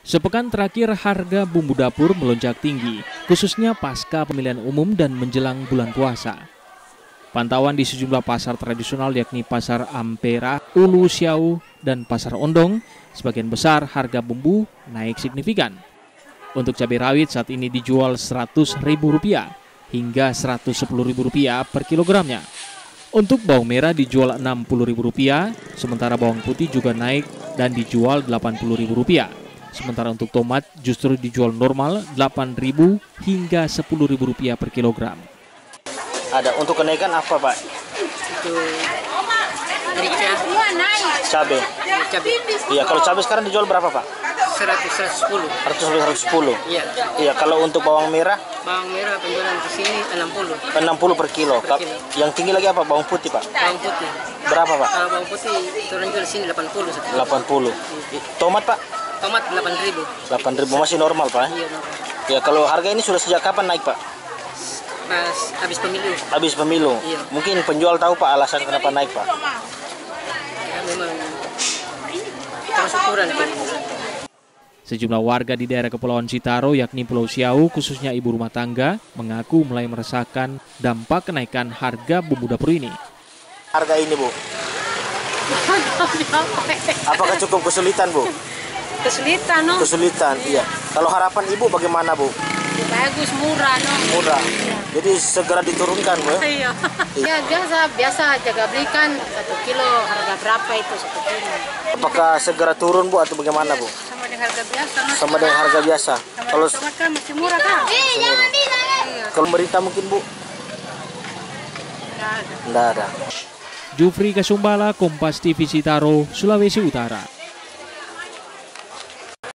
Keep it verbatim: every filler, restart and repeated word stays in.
Sepekan terakhir harga bumbu dapur melonjak tinggi, khususnya pasca pemilihan umum dan menjelang bulan puasa. Pantauan di sejumlah pasar tradisional yakni Pasar Ampera, Ulu Siau, dan Pasar Ondong, sebagian besar harga bumbu naik signifikan. Untuk cabai rawit saat ini dijual seratus ribu rupiah hingga seratus sepuluh ribu rupiah per kilogramnya. Untuk bawang merah dijual enam puluh ribu rupiah, sementara bawang putih juga naik dan dijual delapan puluh ribu rupiah. Sementara untuk tomat justru dijual normal delapan ribu hingga sepuluh ribu rupiah per kilogram. Ada untuk kenaikan apa, Pak? Itu merica, Cabai. cabai Iya, kalau cabai sekarang dijual berapa, Pak? seratus seratus sepuluh. seratus sampai seratus sepuluh. Iya. Iya, kalau untuk bawang merah Bawang merah penjualan di sini enam puluh. enam puluh per kilo. Per kilo. Yang tinggi lagi apa? Bawang putih, Pak? Bawang putih. Berapa, Pak? Kalau bawang putih turun jual di sini delapan puluh. delapan puluh. Tomat, Pak? Tomat delapan ribu. delapan ribu masih normal, Pak? Iya, normal. Ya, kalau harga ini sudah sejak kapan naik, Pak? Pas habis pemilu. Habis pemilu. Iya. Mungkin penjual tahu, Pak, alasan kenapa naik, Pak? Ya, memang terus ukuran itu. Sejumlah warga di daerah Kepulauan Citaro yakni Pulau Siau, khususnya ibu rumah tangga, mengaku mulai merasakan dampak kenaikan harga bumbu dapur ini. Harga ini, Bu? Apakah cukup kesulitan, Bu? Kesulitan, no? Kesulitan, iya. Kalau harapan Ibu bagaimana, Bu? Bagus, murah, no? Murah. Jadi segera diturunkan, Bu. Iya. Ya biasa, biasa jaga belikan satu kilo harga berapa itu satu kilo. Apakah segera turun, Bu, atau bagaimana, Bu? Sama dengan harga biasa, no? Sama dengan harga biasa. Sama Kalau tomat kan masih murah kan? Iya. kalau pemerintah mungkin, Bu? Nggak ada. Enggak ada. Jufri Kasumbala, Kompas T V Citaro, Sulawesi Utara.